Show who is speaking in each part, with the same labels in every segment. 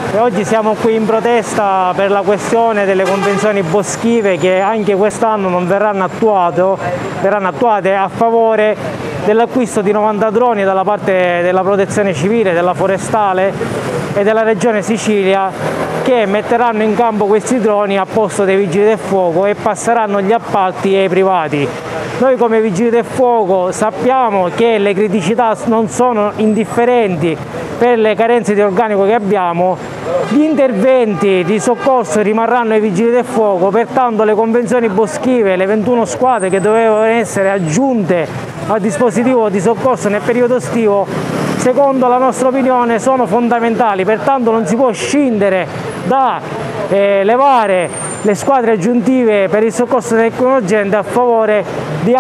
Speaker 1: E oggi siamo qui in protesta per la questione delle convenzioni boschive che anche quest'anno non verranno attuate a favore dell'acquisto di 90 droni dalla parte della Protezione Civile, della Forestale e della Regione Sicilia, che metteranno in campo questi droni a posto dei Vigili del Fuoco e passeranno gli appalti ai privati. Noi come Vigili del Fuoco sappiamo che le criticità non sono indifferenti per le carenze di organico che abbiamo. Gli interventi di soccorso rimarranno ai Vigili del Fuoco, pertanto le convenzioni boschive, le 21 squadre che dovevano essere aggiunte al dispositivo di soccorso nel periodo estivo, secondo la nostra opinione sono fondamentali, pertanto non si può scindere da levare le squadre aggiuntive per il soccorso tecnologente a favore di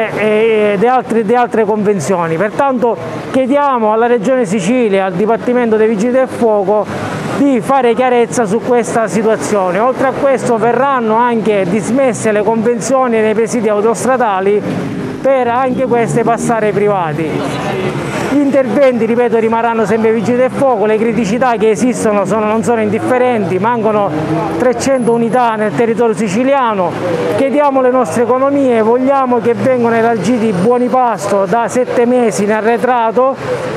Speaker 1: altre convenzioni. Pertanto chiediamo alla Regione Sicilia, al Dipartimento dei Vigili del Fuoco, di fare chiarezza su questa situazione. Oltre a questo verranno anche dismesse le convenzioni nei presidi autostradali per anche queste passare ai privati. Gli interventi, ripeto, rimarranno sempre ai Vigili del Fuoco, le criticità che esistono non sono indifferenti, mancano 300 unità nel territorio siciliano, chiediamo le nostre economie, vogliamo che vengano elargiti buoni pasto da 7 mesi in arretrato,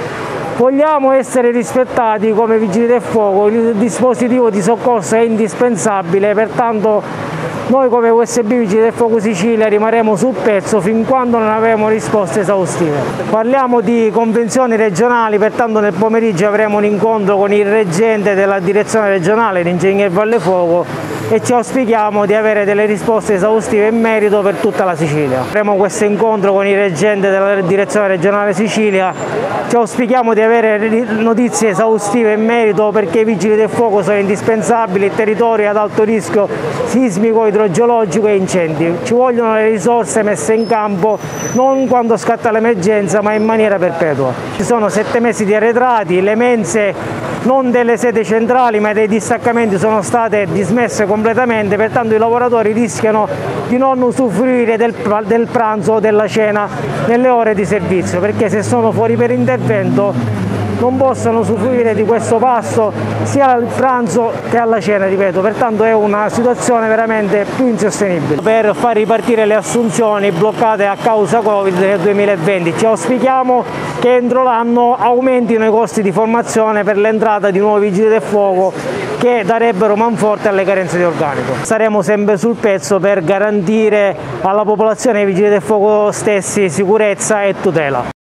Speaker 1: vogliamo essere rispettati come Vigili del Fuoco, il dispositivo di soccorso è indispensabile, pertanto noi come USB Vigili del Fuoco Sicilia rimarremo sul pezzo fin quando non avremo risposte esaustive. Parliamo di convenzioni regionali, pertanto nel pomeriggio avremo un incontro con il reggente della direzione regionale, l'ingegner Vallefuoco, e ci auspichiamo di avere delle risposte esaustive in merito per tutta la Sicilia. Avremo questo incontro con il reggente della direzione regionale Sicilia, ci auspichiamo di avere notizie esaustive in merito perché i Vigili del Fuoco sono indispensabili, il territorio è ad alto rischio sismico, idrogeologico e incendi. Ci vogliono le risorse messe in campo non quando scatta l'emergenza ma in maniera perpetua. Ci sono 7 mesi di arretrati, le mense non delle sedi centrali ma dei distaccamenti sono state dismesse completamente, pertanto i lavoratori rischiano di non usufruire del pranzo o della cena nelle ore di servizio, perché se sono fuori per intervento non possono usufruire di questo pasto sia al pranzo che alla cena, ripeto, pertanto è una situazione veramente più insostenibile. Per far ripartire le assunzioni bloccate a causa Covid nel 2020 ci auspichiamo che entro l'anno aumentino i costi di formazione per l'entrata di nuovi Vigili del Fuoco che darebbero manforte alle carenze di organico. Saremo sempre sul pezzo per garantire alla popolazione e ai Vigili del Fuoco stessi sicurezza e tutela.